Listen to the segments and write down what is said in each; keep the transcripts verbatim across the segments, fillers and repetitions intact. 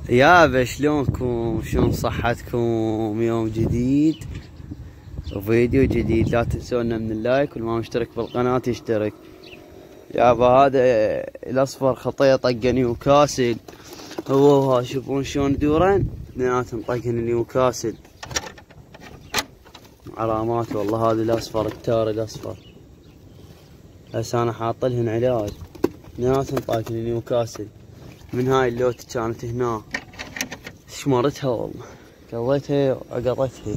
يابا شلونكم؟ شلون صحتكم؟ يوم جديد وفيديو جديد. لا تنسونا من اللايك، واللي ما مشترك بالقناة يشترك. يابا هذا الاصفر خطية طق نيوكاسل. هو شوفون شلون دورن اثنيناتهم طقن نيوكاسل. علامات والله. هذا الاصفر التار الاصفر هسه انا حاط لهن علاج. اثنيناتهم طاقن نيوكاسل. من هاي اللوتة كانت هنا شمرتها والله، قضيتها وعقضتها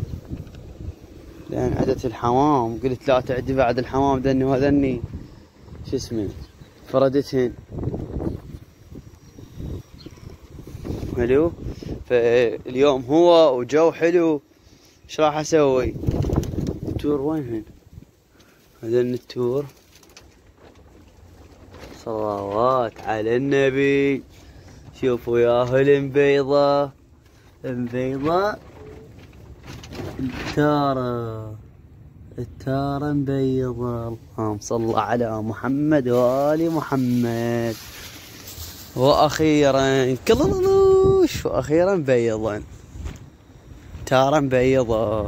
لان عدت الحمام. قلت لا تعدي بعد الحمام ذني وهذني شو اسمه فردتهن. حلو. فاليوم هو وجو حلو، ايش راح اسوي؟ التور وينهن؟ هذن التور. صلوات على النبي. شوفوا يا اهل مبيضة مبيضة التارة التارة مبيضة. اللهم صل على محمد وآل محمد. واخيرا كلوش واخيرا مبيضا تارة مبيضة.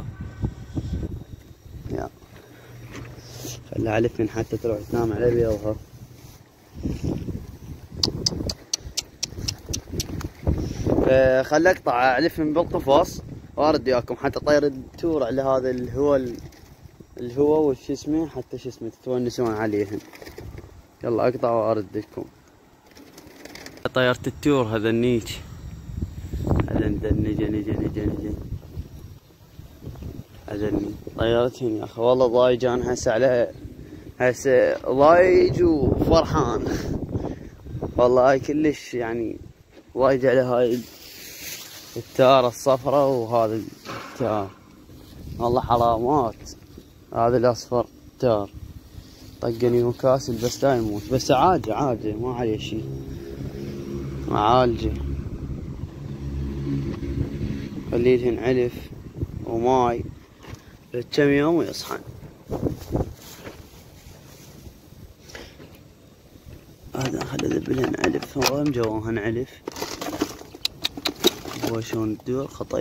يا خلها علفن حتى تروح تنام على بيضها. فخل اقطع علفن بالقفص وارد وياكم حتى طير التور على هذا الهو الهو وش اسمه حتى شو اسمه تتونسون عليهن. يلا اقطع وارد لكم. طيرت التور هذا النيج. هذا نجا نجا نجا نجا هذا النيج طيرتهن يا اخي. والله ضايج انا هسه على هسه ضايج وفرحان والله. هاي كلش يعني ضايج على هاي التارة الصفراء وهذا التار. والله حرامات. هذا الاصفر تار طق نيوكاسل بس لا يموت. بس عاجه عاجه ما عليه شي، معالجه. خليلهن علف وماي لكم يوم ويصحن. هذا خل اذبلهن علف. هو مجوهن علف. هو شلون تدور خطيه.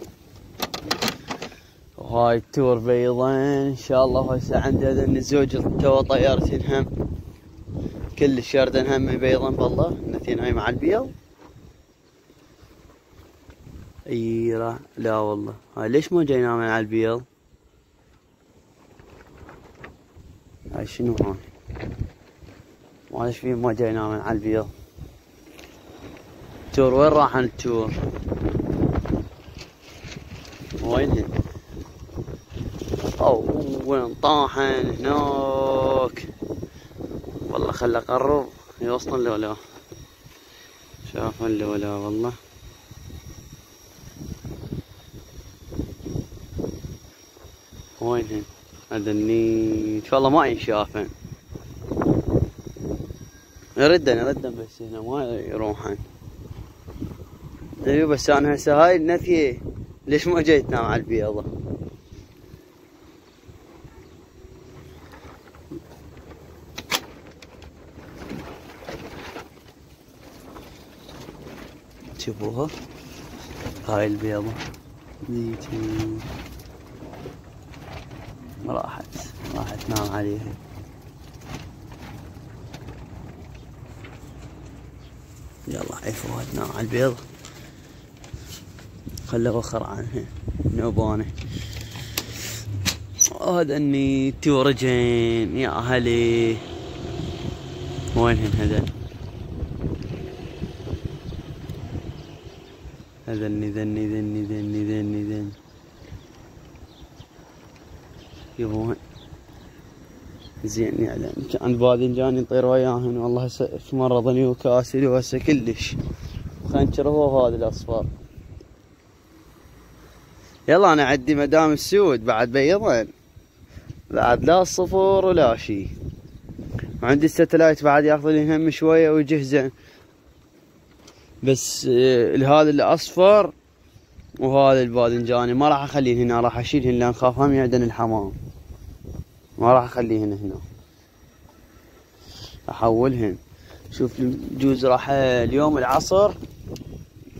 وهاي التور بيضين ان شاء الله. هسه عندي هذن الزوج تو طيرتهن هم كلش يردن هم بيضن بالله. اثنتين هاي مع البيض. اي راح لا والله. هاي ليش ما جاي نامن على البيض؟ هاي شنو هاي؟ ما ايش فيه ما جاي نامن على البيض. التور وين راحن التور؟ وينهن؟ او وين طاحن هناك والله. خل اقرب يوصلن لو لا. شافن لو لا والله. وينهن؟ هذا النيش والله ما ينشافن. يردن يردن بس هنا ما يروحن. ايوه بس انا هسه هاي النثية ليش ما جاي تنام على البيضة؟ شوفوها هاي البيضة ذيتي راحت راحت تنام عليها. يلا عيفوها تنام على البيض. خلها وخر عنها نوبانه. هذا اني تورجين يا اهلي. وينهن هذا؟ هذني ذني ذني ذني ذني ذني يبون زين. يعني كان باذنجان يطير وياهن والله. هسه مرض نيوكاسل وهسه كلش خنشر. هو هذا الاصفر. يلا انا عندي مدام السود بعد بيضن بعد لا الصفر ولا شي. وعندي الستلايت بعد ياخذ لي هم شويه ويجهزه. بس هذا الاصفر وهذا الباذنجاني ما راح اخليهن هنا. راح اشيلهن لان خاف هم يعدن الحمام. ما راح اخليهن هنا. احولهن. شوف جوز راح اليوم العصر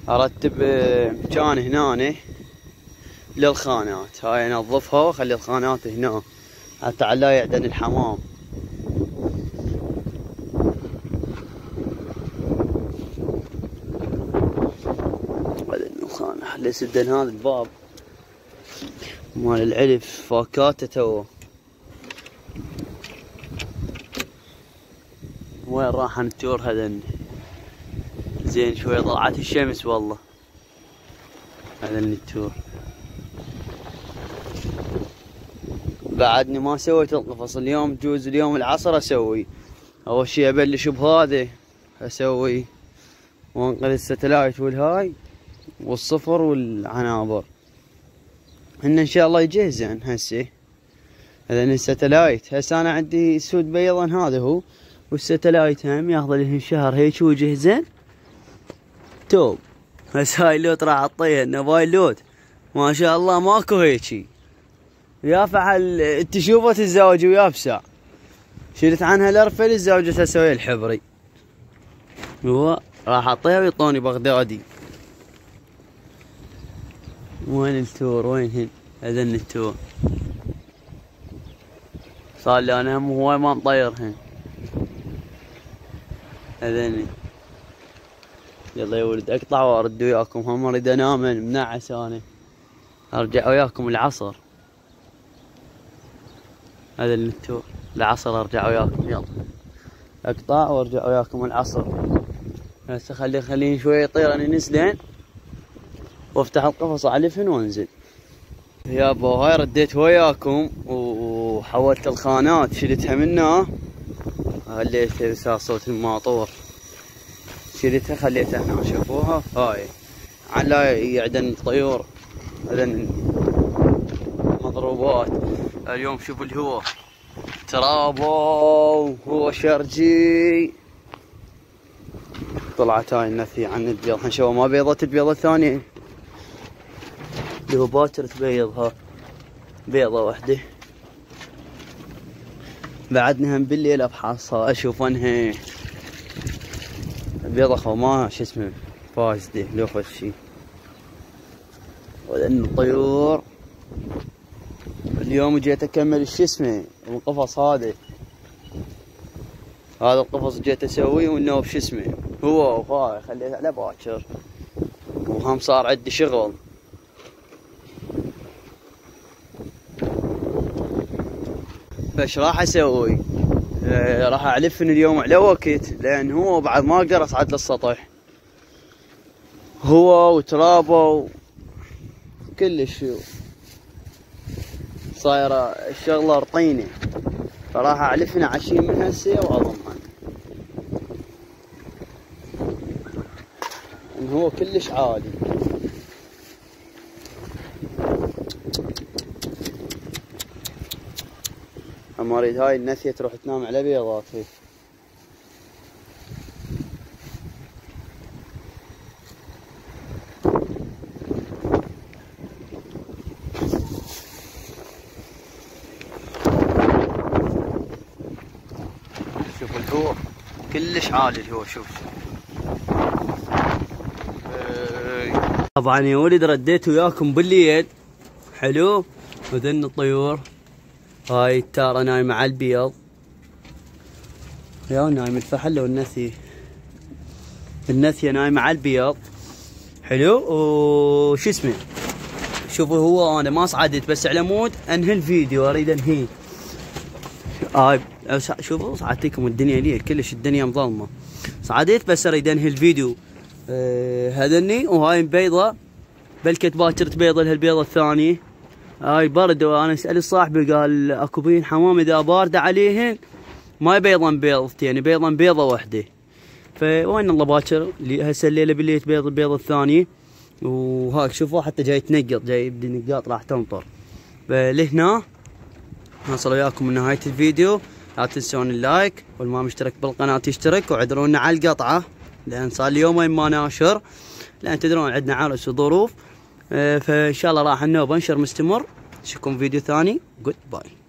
ارتب كان هنا للخانات، هاي انظفها واخلي الخانات هنا حتى على لا يعدن الحمام. بعدين الخانة خلي سدن هذا الباب مال العلف فاكاته تو. وين راح التور هذن؟ زين شوي طلعت الشمس والله. هذا التور بعدني ما سويت القفص اليوم، جوز اليوم العصر اسوي. اول شي ابلش بهذا اسوي وانقل الستلايت والهاي والصفر والعنابر، هن ان شاء الله يجهزن هسه. هذا الستلايت هسه انا عندي سود بيضا هذا هو، والستلايت هم ياخذ له شهر هيك ويجهزن توب. هسه هاي اللوت راح اعطيها نباي لوت ما شاء الله ماكو هيجي يافع التشوفة الزواج ويابسع. شلت عنها الارفل الزوجة اسوي الحبري، هو راح اعطيها ويعطوني بغدادي. وين التور؟ وين هن؟ هذن التور صار لي انا هم هواي ما مطيرهن هذني. يلا يا ولد اقطع وارد وياكم، هم اريد انام منعس انا، ارجع وياكم العصر. هذا التور العصر ارجع وياكم، يلا اقطع وارجع وياكم العصر. هسه خلي خليني شوي يطير اني نزلين وافتح القفص اعلفهن وانزل. يابا هاي رديت وياكم وحولت الخانات شلتها منها، خليتها بس صوت الماطور شلتها خليتها هنا شوفوها هاي على يعدن الطيور. هذن مضروبات اليوم. شوفوا الهواء ترابو هو شرجي. طلعت هاي النثي عن البيض، هنشوفها ما بيضت البيضة الثانية اللي هو باكر تبيضها بيضة واحدة. بعدنا هم بالليل ابحثها اشوف انها بيضة خو ما شو اسمه فاسدة لو فد شي. ولأن الطيور اليوم جيت اكمل شو اسمه القفص هذا، هذا القفص جيت اسويه وانه بشو اسمه هو وهاي خليته على باكر، وهم صار عندي شغل. فايش راح اسوي؟ آه راح اعلفن اليوم على وقت، لان هو بعد ما اقدر اصعد للسطح، هو وترابه كلش صايره الشغله رطينه. فراح اعلفن عشي من هسه واضمن ان هو كلش عالي. اما اريد هاي النثيه تروح تنام على بيضاتها. شوف الهواء كلش عالي الهواء شوف. طبعا يا ولد رديت وياكم بالليل حلو، وذن الطيور هاي التارة نايمة على البيض، يا نايم الفحل والنثي، النثية نايمة على البيض حلو. وش اسمه شوفوا هو انا ما صعدت بس على مود انهي الفيديو، اريد انهيه. هاي شوفوا صعدتكم الدنيا ليه كلش الدنيا مظلمة، صعدت بس اريد انهي الفيديو. آه هذني وهاي بيضة بلكت باكر تبيض لها البيضة الثانية. هاي برد، وانا اسال صاحبي قال اكو بين حمام اذا بارده عليهن ما يبيضن بيضتين يبيضن بيضه واحده. فوين الله باكر اللي هسه الليله بالليل تبيض البيضه الثانيه. وهاك شوفوا حتى جاي تنقط، جاي يبدي نقاط راح تمطر. فلهنا نوصل وياكم من نهايه الفيديو. لا تنسون اللايك، واللي ما مشترك بالقناه يشترك، وعذرونا على القطعه لان صار لي يومين ما ناشر، لان تدرون عندنا عرس وظروف. فان شاء الله راح النوب انشر مستمر. اشوفكم فيديو ثاني. جود باي.